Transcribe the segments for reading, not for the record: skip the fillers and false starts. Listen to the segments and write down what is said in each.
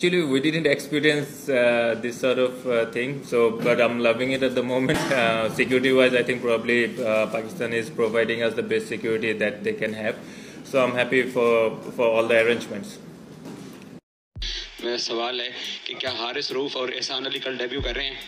Actually, we didn't experience this sort of thing, so but I'm loving it at the moment. Security-wise, I think probably Pakistan is providing us the best security that they can have. So I'm happy for all the arrangements. मेरा सवाल है कि क्या हारिस रऊफ और एहसान अली कल debut कर रहे हैं?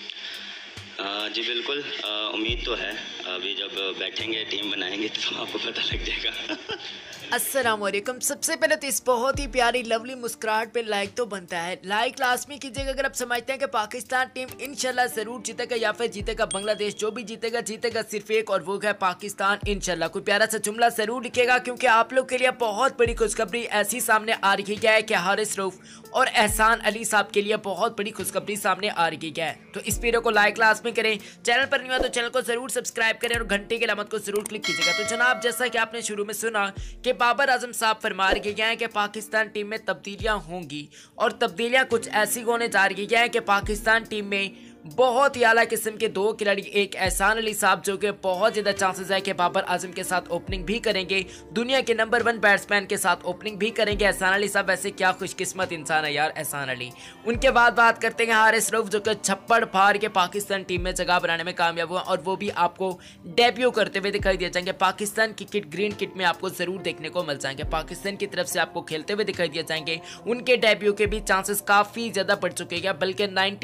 जी बिल्कुल, उम्मीद तो है। अभी जब बैठेंगे टीम बनाएंगे तो आपको पता लग जाएगा। अस्सलाम वालेकुम। सबसे पहले तो इस बहुत ही प्यारी लवली मुस्कुराहट पे लाइक तो बनता है। लाइक लाजमी कीजिएगा अगर आप समझते हैं कि पाकिस्तान टीम इंशाल्लाह ज़रूर जीतेगा या फिर जीतेगा बांग्लादेश। जो भी जीतेगा जीतेगा सिर्फ एक, और वो है पाकिस्तान इंशाल्लाह। कोई प्यारा सा जुमला ज़रूर लिखेगा, क्योंकि आप लोग के लिए बहुत बड़ी खुशखबरी ऐसी सामने आ रही है कि हारिस रऊफ और एहसान अली साहब के लिए बहुत बड़ी खुशखबरी सामने आ रही है। तो इस वीडियो को लाइक लाजमी करें, चैनल पर नहीं हुआ तो चैनल को जरूर सब्सक्राइब करें और घंटे की अलामत को जरूर क्लिक कीजिएगा। तो जनाब, जैसा कि आपने शुरू में सुना कि बाबर आजम साहब फरमा रहे हैं कि पाकिस्तान टीम में तब्दीलियां होंगी, और तब्दीलियां कुछ ऐसी होने जा रही है कि पाकिस्तान टीम में बहुत ही आला किस्म के दो खिलाड़ी, एक एहसान अली साहब जो कि बहुत ज्यादा चांसेस है कि बाबर आजम के साथ ओपनिंग भी करेंगे, दुनिया के नंबर 1 बैट्समैन के साथ ओपनिंग भी करेंगे एहसान अली साहब। वैसे क्या खुशकिस्मत इंसान है यार एहसान अली। उनके बाद बात करते हैं हारिस रऊफ, जो कि छप्पड़ फाड़ के पाकिस्तान टीम में जगह बनाने में कामयाब हुआ, और वो भी आपको डेब्यू करते हुए दिखाई दिए जाएंगे। पाकिस्तान की किट, ग्रीन किट में आपको जरूर देखने को मिल जाएंगे, पाकिस्तान की तरफ से आपको खेलते हुए दिखाई दिए जाएंगे। उनके डेब्यू के भी चांसेस काफी ज्यादा बढ़ चुके हैं, बल्कि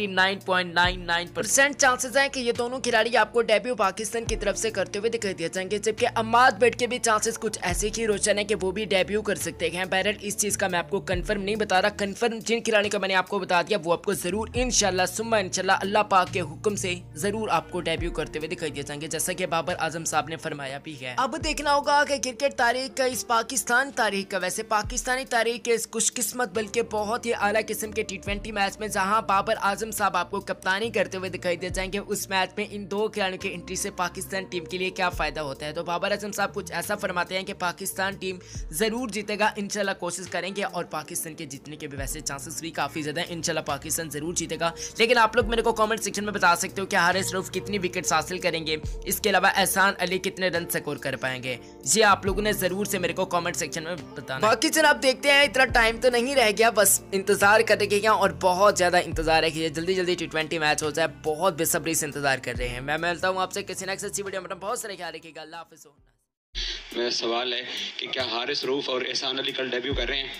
99.99% चांसेस हैं कि ये दोनों खिलाड़ी आपको डेब्यू पाकिस्तान की तरफ से करते हुए दिखाई दिए जाएंगे। जबकि अम्माद बेट के भी चांसेस कुछ ऐसे ही रोशन है कि वो भी डेब्यू कर सकते हैं। बहरहाल इस चीज का मैं आपको कंफर्म नहीं बता रहा, कंफर्म जिन खिलाड़ी का मैंने आपको बता दिया वो आपको जरूर इंशाल्लाह सुम्मा इंशाल्लाह अल्लाह पाक के हुक्म से जरूर आपको डेब्यू करते हुए दिखाई दिए जाएंगे, जैसा कि बाबर आजम साहब ने फरमाया भी है। अब देखना होगा कि क्रिकेट तारीख का, इस पाकिस्तान तारीख का, वैसे पाकिस्तानी तारीख के इस खुशकिस्मत बल्कि बहुत ही आला किस्म के T20 मैच में जहां बाबर आजम साहब आपको कप्तानी करते हुए दिखाई दे जाएंगे, उस मैच में इन दो खिलाड़ियों की एंट्री से पाकिस्तान टीम के लिए क्या फायदा होता है। तो बाबर आजम साहब कुछ ऐसा फरमाते हैं कि पाकिस्तान टीम जरूर जीतेगा, इंशाल्लाह कोशिश करेंगे, और पाकिस्तान के जीतने के भी वैसे चांसेस भी काफी ज्यादा है। इंशाल्लाह पाकिस्तान जरूर जीतेगा। लेकिन आप लोग मेरे को कमेंट सेक्शन में बता सकते हो कि हारिस रऊफ कितनी विकेट्स हासिल करेंगे, इसके अलावा एहसान अली कितने रन स्कोर कर पाएंगे। ये आप लोगों ने जरूर से मेरे को कमेंट सेक्शन में बताना। बाकी जनाब देखते हैं, इतना टाइम तो नहीं रह गया, बस इंतजार करेंगे और बहुत ज्यादा इंतजार है कि जल्दी जल्दी T20 मैच हो जाए। बहुत बेसब्री से इंतजार कर रहे हैं। मैं मिलता हूँ आपसे किसी नेक्स्ट अच्छी वीडियो में। बहुत सारे ख्याल रखिएगा। अल्लाह हाफिज़। मेरा सवाल है कि क्या हारिस रऊफ और एहसान अली कल डेब्यू कर रहे हैं?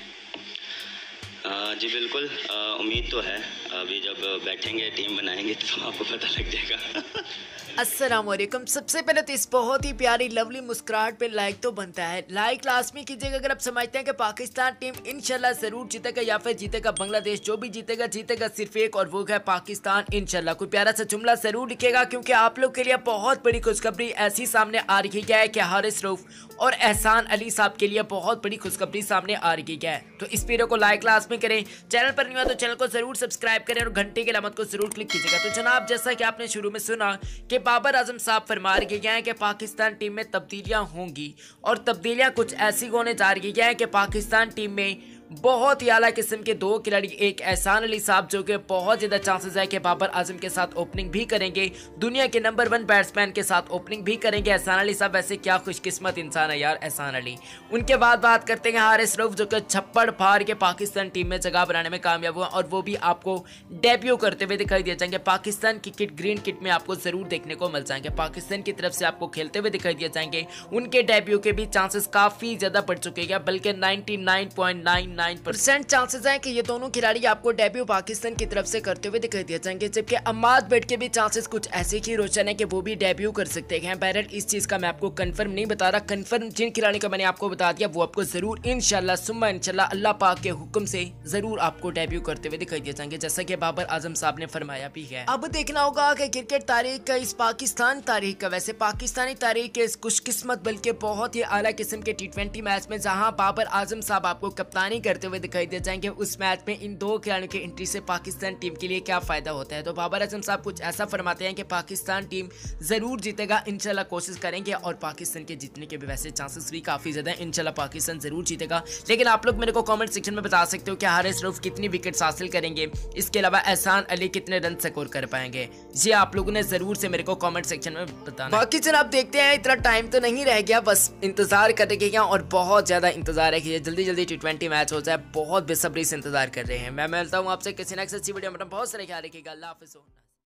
जी बिल्कुल, उम्मीद तो है। अभी जब बैठेंगे टीम बनाएंगे तो आपको पता लग जाएगा। अस्सलाम वालेकुम। सबसे पहले तो इस बहुत ही प्यारी लवली मुस्कुराहट पे लाइक तो बनता है। लाइक लाजमी कीजिएगा अगर आप समझते हैं कि पाकिस्तान टीम इंशाल्लाह जरूर जीतेगा या फिर जीतेगा बांग्लादेश। जो भी जीतेगा जीतेगा सिर्फ एक, और वो है पाकिस्तान इंशाल्लाह। कोई प्यारा सा जुमला जरूर लिखेगा, क्योंकि आप लोग के लिए बहुत बड़ी खुशखबरी ऐसी सामने आ रही है कि हारिस रऊफ और एहसान अली साहब के लिए बहुत बड़ी खुशखबरी सामने आ रही है। तो इस वीडियो को लाइक लाजमी करें, चैनल पर नहीं हुआ तो चैनल को जरूर सब्सक्राइब करें और घंटे की अलामत को जरूर क्लिक कीजिएगा। तो जनाब, जैसा कि आपने शुरू में सुना कि बाबर आजम साहब फरमा रहे हैं कि पाकिस्तान टीम में तब्दीलियां होंगी, और तब्दीलियां कुछ ऐसी होने जा रही है कि पाकिस्तान टीम में बहुत ही आला किस्म के दो खिलाड़ी, एक एहसान अली साहब जो कि बहुत ज्यादा चांसेस है कि बाबर आजम के साथ ओपनिंग भी करेंगे, दुनिया के नंबर 1 बैट्समैन के साथ ओपनिंग भी करेंगे एहसान अली साहब। वैसे क्या खुशकिस्मत इंसान है यार एहसान अली। उनके बाद बात करते हैं हारिस रऊफ, जो कि छप्पड़ फाड़ के पाकिस्तान टीम में जगह बनाने में कामयाब हुआ, और वो भी आपको डेब्यू करते हुए दिखाई दिए जाएंगे। पाकिस्तान की किट, ग्रीन किट में आपको जरूर देखने को मिल जाएंगे, पाकिस्तान की तरफ से आपको खेलते हुए दिखाई दिए जाएंगे। उनके डेब्यू के भी चांसेस काफी ज्यादा बढ़ चुके हैं, बल्कि 99.99% चांसेस हैं कि ये दोनों खिलाड़ी आपको डेब्यू पाकिस्तान की तरफ से करते हुए दिखाई दिए जाएंगे। जबकि अम्माद बेट के भी चांसेस कुछ ऐसे ही रोशन है कि वो भी डेब्यू कर सकते हैं। बहरहाल इस चीज का मैं आपको कंफर्म नहीं बता रहा, कंफर्म जिन खिलाड़ी का मैंने आपको बता दिया वो आपको जरूर इंशाल्लाह सुम्मा इंशाल्लाह अल्लाह पाक के हुक्म से जरूर आपको डेब्यू करते हुए दिखाई दिए जाएंगे, जैसा कि बाबर आजम साहब ने फरमाया भी है। अब देखना होगा कि क्रिकेट तारीख का, इस पाकिस्तान तारीख का, वैसे पाकिस्तानी तारीख के इस खुशकिस्मत बल्कि बहुत ही आला किस्म के T20 मैच में जहां बाबर आजम साहब आपको कप्तानी करते हुए दिखाई दे जाएंगे, उस मैच में इन दो खिलाड़ियों की एंट्री से पाकिस्तान टीम के लिए क्या फायदा होता है। तो बाबर आजम साहब कुछ ऐसा फरमाते हैं कि पाकिस्तान टीम जरूर जीतेगा, इंशाल्लाह कोशिश करेंगे, और पाकिस्तान के जीतने के भी वैसे चांसेस भी काफी ज्यादा है। इंशाल्लाह पाकिस्तान जरूर जीतेगा। लेकिन आप लोग मेरे को कमेंट सेक्शन में बता सकते हो कि हारिस रऊफ कितनी विकेट्स हासिल करेंगे, इसके अलावा एहसान अली कितने रन स्कोर कर पाएंगे। ये आप लोगों ने जरूर से मेरे को कमेंट सेक्शन में बताना। बाकी जनाब देखते हैं, इतना टाइम तो नहीं रह गया, बस इंतजार करेंगे और बहुत ज्यादा इंतजार है कि जल्दी जल्दी T20 मैच हो हो जाए, बहुत बेसब्री से इंतजार कर रहे हैं। मैं मिलता हूँ आपसे किसी नेक्स्ट अच्छी वीडियो में, बहुत सारे ख्याल रखिएगा। अल्लाह हाफिज़।